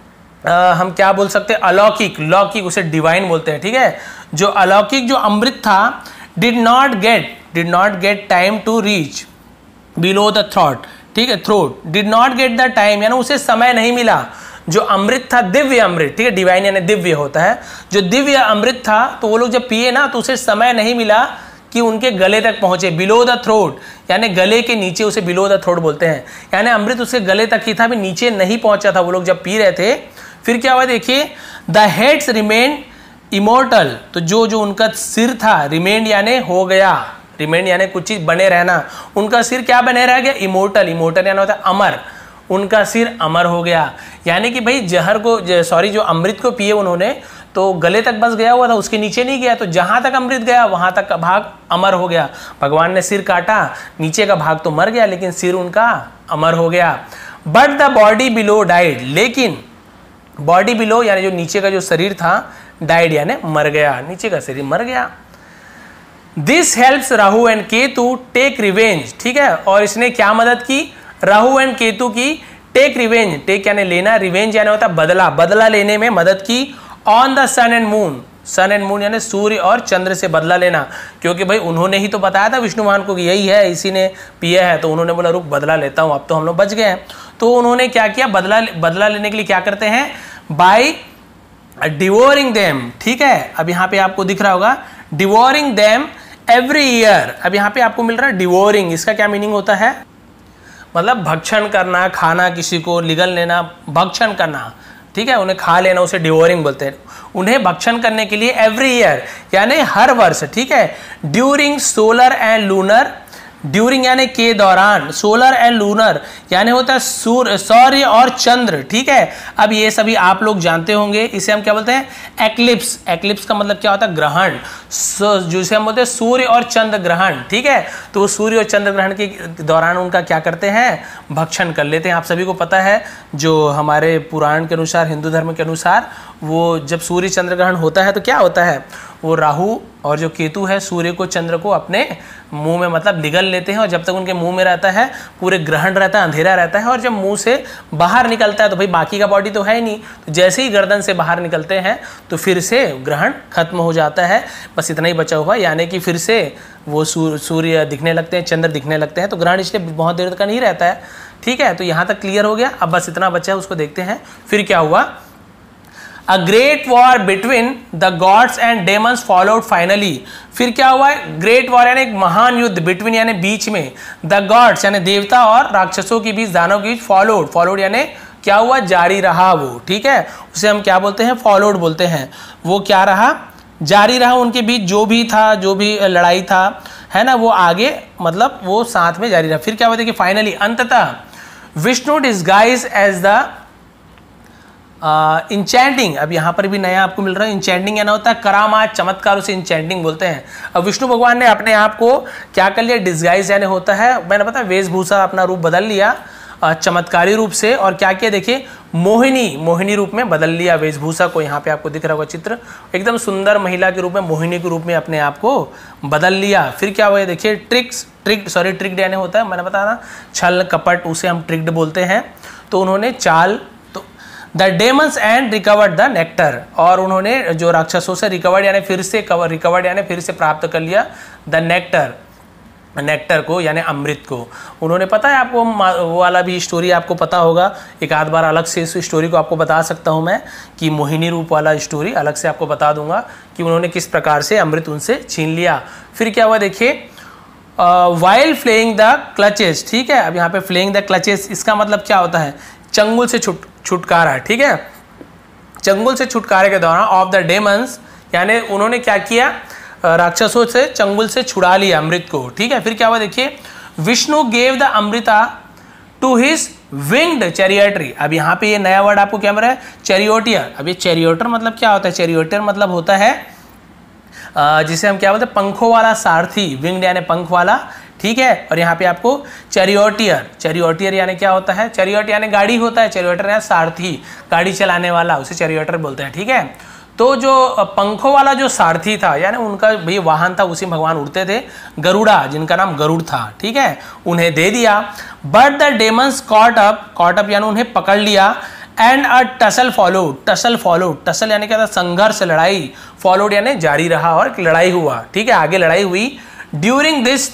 हम क्या बोल सकते हैं, अलौकिक, लौकिक, उसे डिवाइन बोलते हैं, ठीक है। जो अलौकिक जो अमृत था, did not get time to reach below the throat, ठीक है, throat, did not get the time यानी उसे समय नहीं मिला। जो अमृत था, दिव्य अमृत, ठीक है, डिवाइन यानी दिव्य होता है, जो दिव्य अमृत था, तो वो लोग जब पिए ना, तो उसे समय नहीं मिला कि उनके गले तक पहुंचे। बिलो द थ्रोट यानी गले के नीचे, उसे बिलो द थ्रोट बोलते हैं, यानी अमृत उसके गले तक ही था, भी नीचे नहीं पहुंचा था वो लोग जब पी रहे थे। फिर क्या हुआ देखिए, द हेड्स रिमेन इमोर्टल, तो जो उनका सिर था, रिमेन यानी हो गया, रिमेन यानी कुछ चीज बने रहना, उनका सिर क्या बने रह गया, इमोर्टल, इमोर्टल यानी होता है अमर, उनका सिर अमर हो गया। यानी कि भाई जहर को, सॉरी, जो अमृत को पिए उन्होंने, तो गले तक बस गया हुआ था, उसके नीचे नहीं गया, तो जहां तक अमृत गया वहां तक का भाग अमर हो गया। भगवान ने सिर काटा, नीचे का भाग तो मर गया, लेकिन सिर उनका अमर हो गया। But the body below died, लेकिन बॉडी बिलो यानी जो नीचे का जो शरीर था, डाइड यानी मर गया, नीचे का शरीर मर गया। This helps Rahu and Ketu take revenge, ठीक है, और इसने क्या मदद की, राहु एंड केतु की टेक रिवेंज, टेक यानी लेना, रिवेंज यानी होता है बदला, बदला लेने में मदद की। On the sun and moon, sun and moon यानी सूर्य और चंद्र से बदला लेना, क्योंकि भाई उन्होंने ही तो बताया था विष्णु भगवान को कि यही है, इसी ने पिया है, तो उन्होंने बोला रुक बदला लेता हूं, अब तो हम लोग बच गए हैं। तो उन्होंने क्या किया, बदला लेने के लिए क्या करते हैं, बाय डिवोरिंग देम, ठीक है, अब यहाँ पे आपको दिख रहा होगा डिवोरिंग देम एवरी ईयर। अब यहाँ पे आपको मिल रहा है डिवोरिंग, इसका क्या मीनिंग होता है, मतलब भक्षण करना, खाना, किसी को निगल लेना, भक्षण करना, ठीक है, उन्हें खा लेना, उसे डिवोरिंग बोलते हैं। उन्हें भक्षण करने के लिए एवरी ईयर यानी हर वर्ष, ठीक है, during solar and lunar, during यानी के दौरान, सोलर एंड लूनर यानी होता है सूर्य और चंद्र, ठीक है। अब ये सभी आप लोग जानते होंगे, इसे हम क्या बोलते हैं, एक्लिप्स, एक्लिप्स का मतलब क्या होता है, ग्रहण, जिसे हम बोलते हैं सूर्य और चंद्र ग्रहण, ठीक है। तो सूर्य और चंद्र ग्रहण के दौरान उनका क्या करते हैं, भक्षण कर लेते हैं। आप सभी को पता है, जो हमारे पुराण के अनुसार, हिंदू धर्म के अनुसार, वो जब सूर्य चंद्र ग्रहण होता है तो क्या होता है, वो राहु और जो केतु है सूर्य को, चंद्र को अपने मुंह में मतलब निगल लेते हैं, और जब तक उनके मुंह में रहता है पूरे ग्रहण रहता है, अंधेरा रहता है, और जब मुंह से बाहर निकलता है तो भाई बाकी का बॉडी तो है ही नहीं, तो जैसे ही गर्दन से बाहर निकलते हैं तो फिर से ग्रहण खत्म हो जाता है, बस इतना ही बचा हुआ, यानी कि फिर से वो सूर्य दिखने लगते हैं, चंद्र दिखने लगते हैं, तो ग्रहण इसलिए बहुत देर तक नहीं रहता है, ठीक है। तो यहाँ तक क्लियर हो गया। अब बस इतना बचा है, उसको देखते हैं फिर क्या हुआ। A great war between the gods and demons followed finally. फिर क्या हुआ, ग्रेट वॉर यानी एक महान युद्ध, बिटवीन यानी बीच में, द गॉड्स यानी देवता और राक्षसों के बीच, दानव के बीच, फॉलोड यानी क्या हुआ, जारी रहा वो, ठीक है, उसे हम क्या बोलते हैं, फॉलोड बोलते हैं। वो क्या रहा, जारी रहा, उनके बीच जो भी था, जो भी लड़ाई था, है ना, वो आगे मतलब वो साथ में जारी रहा। फिर क्या हुआ देखिए, फाइनली अंततः Vishnu disguise as the enchanting, अब यहाँ पर भी नया आपको मिल रहा है, इंचैंटिंग यानी होता है करामात, चमत्कार, उसे इंचैंटिंग बोलते हैं। अब विष्णु भगवान ने अपने आप को क्या कर लिया, डिस्गाइज यानी होता है, मैंने पता वेशभूषा, अपना रूप बदल लिया, चमत्कारी रूप से, और क्या किया देखिए, मोहिनी रूप में बदल लिया वेशभूषा को। यहाँ पे आपको दिख रहा होगा चित्र, एकदम सुंदर महिला के रूप में, मोहिनी के रूप में अपने आप को बदल लिया। फिर क्या हुआ देखिए, ट्रिक्ड यानी होता है, मैंने बताया ना छल कपट, उसे हम ट्रिक्ड बोलते हैं। तो उन्होंने चाल, तो the demons and recovered the nectar, और उन्होंने जो राक्षसों से रिकवर्ड यानी फिर से प्राप्त कर लिया द नेक्टर को यानी अमृत को। उन्होंने, पता है आपको वो वाला भी स्टोरी आपको पता होगा, एक आध बार अलग से इस स्टोरी को आपको बता सकता हूँ मैं, कि मोहिनी रूप वाला स्टोरी अलग से आपको बता दूंगा कि उन्होंने किस प्रकार से अमृत उनसे छीन लिया। फिर क्या हुआ देखिए, वाइल फ्लेइंग द क्लचेस, ठीक है। अब यहाँ पे फ्लेइंग द क्लचेस, इसका मतलब क्या होता है, चंगुल से छुटकारा, ठीक है। चंगुल से छुटकारे के दौरान ऑफ द डेमन्स, यानी उन्होंने क्या किया, राक्षसों से चंगुल से छुड़ा लिया अमृत को, ठीक है। फिर क्या हुआ देखिए, Vishnu gave the amrita to his winged chariotry. अब यहाँ पे ये नया वर्ड आपको क्या मिल रहा है, चैरियोटियर। अब ये चैरियोटर मतलब क्या होता है, चैरियोटियर मतलब होता है जिसे हम क्या बोलते हैं, पंखों वाला सारथी, विंग्ड यानी पंख वाला, ठीक है। और यहाँ पे आपको चैरियोटियर यानी क्या होता है, चैरियट यानी गाड़ी होता है, चैरियोटर यानी सारथी, गाड़ी चलाने वाला, उसे चैरियोटर बोलते हैं, ठीक है। तो जो पंखों वाला जो सारथी था, यानी उनका भी वाहन था, उसी में भगवान उड़ते थे, गरुड़ा, जिनका नाम गरुड़ था, ठीक है, उन्हें दे दिया। But the demons caught up यानी उन्हें पकड़ लिया, and a tussle followed, tussle यानी क्या था, संघर्ष, लड़ाई, फॉलोड यानी जारी रहा, और लड़ाई हुआ, ठीक है, आगे लड़ाई हुई। ड्यूरिंग दिस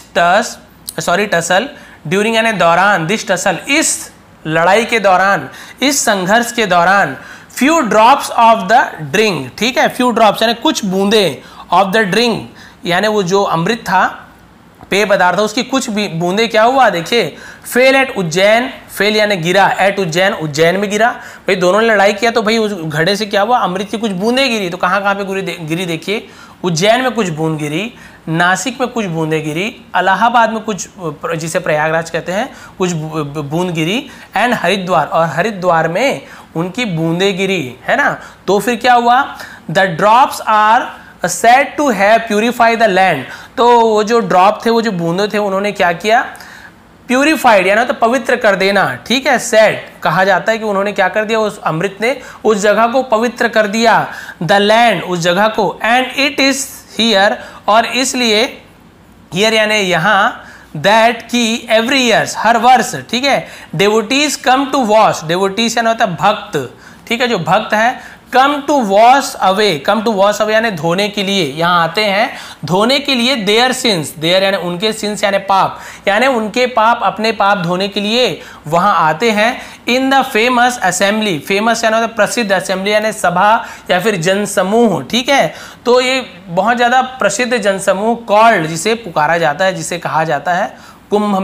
टसल, ड्यूरिंग यानी दौरान, दिस टसल, इस लड़ाई के दौरान, इस संघर्ष के दौरान, few drops of the drink, ठीक है, फ्यू ड्रॉप्स यानी कुछ बूंदे, ऑफ द ड्रिंक यानी वो जो अमृत था, पेय पदार्थ था, उसकी कुछ बूंदे क्या हुआ देखिए, फेल एट उज्जैन, फेल यानी गिरा, एट उज्जैन में गिरा। भाई दोनों ने लड़ाई किया तो भाई उस घड़े से क्या हुआ, अमृत की कुछ बूंदे गिरी। तो कहाँ कहाँ पे गिरी देखिए, उज्जैन में कुछ बूंद गिरी, नासिक में कुछ बूंदे गिरी, इलाहाबाद में कुछ, जिसे प्रयागराज कहते हैं, कुछ बूंद गिरी, एंड हरिद्वार में उनकी बूंदे गिरी, है ना। तो फिर क्या हुआ, the drops are said to have purify the land. तो वो जो ड्रॉप थे, वो जो बूंदे थे, उन्होंने क्या किया, प्यूरिफाइड यानी तो पवित्र कर देना, ठीक है। सेड कहा जाता है कि उन्होंने क्या कर दिया, उस अमृत ने उस जगह को पवित्र कर दिया, द लैंड, उस जगह को, एंड इट इज हियर, और इसलिए हियर यानी यहाँ, दैट की एवरी ईयर्स, हर वर्ष, ठीक है, डेवोटीज कम टू वॉश, डेवोटीज यानी होता है भक्त, ठीक है, जो भक्त है, कम टू वॉश अवे यानी धोने के लिए, यहाँ आते हैं धोने के लिए, देयर सिंस, देयर यानी उनके, सिंस यानी पाप, यानी उनके पाप, अपने पाप धोने के लिए वहाँ आते हैं। In the famous assembly, famous यानी प्रसिद्ध, असेंबली यानी सभा या फिर जनसमूह, ठीक है। तो ये बहुत ज़्यादा प्रसिद्ध जनसमूह, कॉल्ड, जिसे पुकारा जाता है, जिसे कहा जाता है कुंभ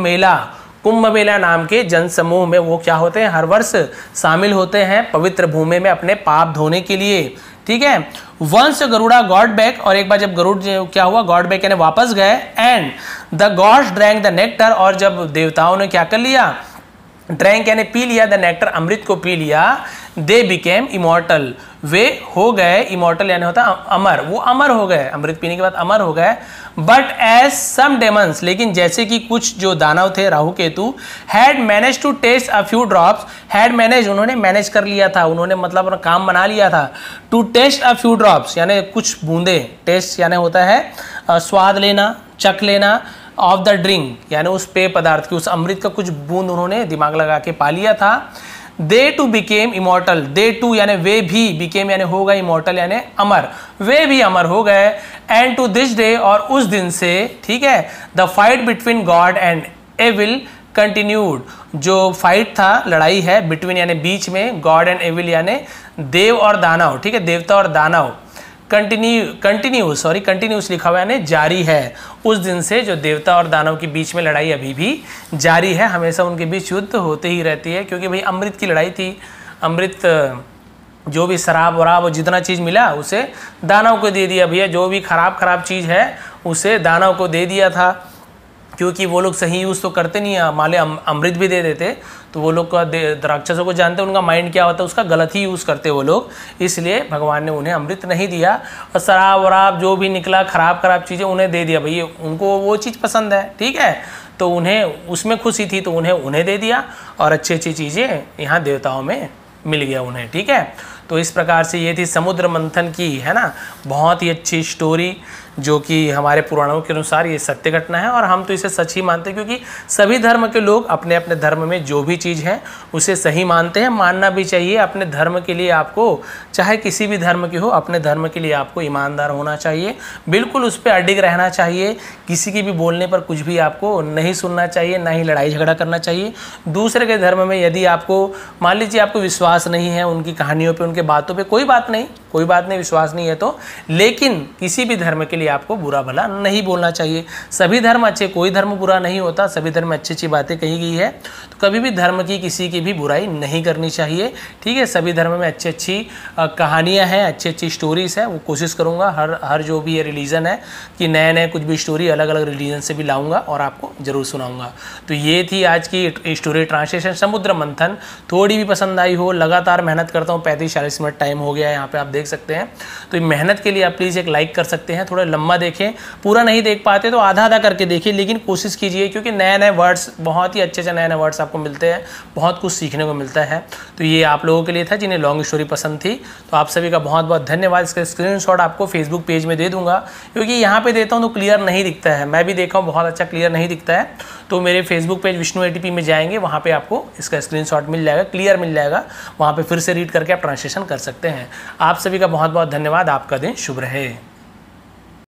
मेला नाम के जनसमूह में वो क्या होते हैं, हर वर्ष शामिल होते हैं पवित्र भूमि में अपने पाप धोने के लिए, ठीक है। वंस गरुड़ा गॉड बैक, और एक बार जब गरुड़ क्या हुआ, गॉड बैक यानी वापस गए, and the gods drank the nectar, और जब देवताओं ने क्या कर लिया, ड्रैंक यानी पी लिया, द नेक्टर अमृत को पी लिया, दे बिकेम इमॉर्टल, वे हो गए, इमॉर्टल यानी होता अमर, वो अमर हो गए, अमृत पीने के बाद अमर हो गए। बट एज सम डेमन्स, लेकिन जैसे कि कुछ जो दानव थे, Rahu Ketu, had manage to taste a few drops, had manage उन्होंने मैनेज कर लिया था, उन्होंने मतलब अपना काम बना लिया था, to taste a few drops यानी कुछ बूंदे, टेस्ट यानी होता है स्वाद लेना, चख लेना, ऑफ द ड्रिंक यानी उस पेय पदार्थ की, उस अमृत का कुछ बूंद उन्होंने दिमाग लगा के पा लिया था। They too became immortal, they too यानी वे भी, बिकेम यानी हो गए, इमॉर्टल यानी अमर, वे भी अमर हो गए। एंड टू दिस डे, और उस दिन से, ठीक है, the fight between god and evil continued, जो फाइट था, लड़ाई है, बिटवीन यानी बीच में, गॉड एंड एविल यानी देव और दानव, ठीक है, देवता और दानव, कंटिन्यूस लिखा हुआ यानी जारी है। उस दिन से जो देवता और दानव के बीच में लड़ाई अभी भी जारी है, हमेशा उनके बीच युद्ध होते ही रहती है, क्योंकि भाई अमृत की लड़ाई थी। अमृत जो भी शराब वराब जितना चीज़ मिला उसे दानव को दे दिया भैया, जो भी खराब चीज़ है उसे दानव को दे दिया था, क्योंकि वो लोग सही यूज़ तो करते नहीं है, माले अमृत भी दे देते तो वो लोग का, राक्षसों को जानते उनका माइंड क्या होता है, उसका गलत ही यूज़ करते वो लोग, इसलिए भगवान ने उन्हें अमृत नहीं दिया। और शराब वराब जो भी निकला खराब चीज़ें उन्हें दे दिया, भैया उनको वो चीज़ पसंद है, ठीक है। तो उन्हें उसमें खुशी थी तो उन्हें दे दिया, और अच्छी अच्छी चीज़ें यहाँ देवताओं में मिल गया उन्हें। ठीक है, तो इस प्रकार से ये थी समुद्र मंथन की, है ना, बहुत ही अच्छी स्टोरी, जो कि हमारे पुराणों के अनुसार ये सत्य घटना है और हम तो इसे सच ही मानते हैं, क्योंकि सभी धर्म के लोग अपने अपने धर्म में जो भी चीज़ है उसे सही मानते हैं, मानना भी चाहिए। अपने धर्म के लिए आपको, चाहे किसी भी धर्म के हो, अपने धर्म के लिए आपको ईमानदार होना चाहिए, बिल्कुल उस पर अडिग रहना चाहिए, किसी की भी बोलने पर कुछ भी आपको नहीं सुनना चाहिए, ना ही लड़ाई झगड़ा करना चाहिए। दूसरे के धर्म में यदि आपको, मान लीजिए आपको विश्वास नहीं है उनकी कहानियों पर, उनके बातों पर, कोई बात नहीं, विश्वास नहीं है तो, लेकिन किसी भी धर्म के लिए आपको बुरा भला नहीं बोलना चाहिए। सभी धर्म अच्छे, कोई धर्म बुरा नहीं होता, सभी धर्म में अच्छी अच्छी बातें कही गई है, तो कभी भी धर्म की किसी की भी बुराई नहीं करनी चाहिए। ठीक है, सभी धर्म में अच्छी अच्छी कहानियां हैं, अच्छी अच्छी स्टोरीज हैं, वो कोशिश करूंगा हर जो भी ये रिलीजन है कि नए नए कुछ भी स्टोरी अलग अलग रिलीजन से भी लाऊंगा और आपको जरूर सुनाऊंगा। तो ये थी आज की स्टोरी ट्रांसलेशन समुद्र मंथन। थोड़ी भी पसंद आई हो, लगातार मेहनत करता हूँ, 35-40 मिनट टाइम हो गया है यहाँ पे, आप देख सकते हैं। तो मेहनत के लिए आप प्लीज़ एक लाइक कर सकते हैं, थोड़ा लंबा देखें, पूरा नहीं देख पाते तो आधा आधा करके देखिए, लेकिन कोशिश कीजिए, क्योंकि नए नए वर्ड्स, बहुत ही अच्छे नए नए वर्ड्स आपको मिलते हैं, बहुत कुछ सीखने को मिलता है। तो ये आप लोगों के लिए था जिन्हें लॉन्ग स्टोरी पसंद थी। तो आप सभी का बहुत बहुत धन्यवाद। इसका स्क्रीनशॉट आपको फेसबुक पेज में दे दूंगा, क्योंकि यहाँ पे देता हूँ तो क्लियर नहीं दिखता है, मैं भी देखा हूँ बहुत अच्छा क्लियर नहीं दिखता है। तो मेरे फेसबुक पेज विष्णु ATP में जाएंगे, वहाँ पे आपको इसका स्क्रीनशॉट मिल जाएगा, क्लियर मिल जाएगा, वहाँ पे फिर से रीड करके आप ट्रांसलेशन कर सकते हैं। आप सभी का बहुत बहुत धन्यवाद। आपका दिन शुभ रहे।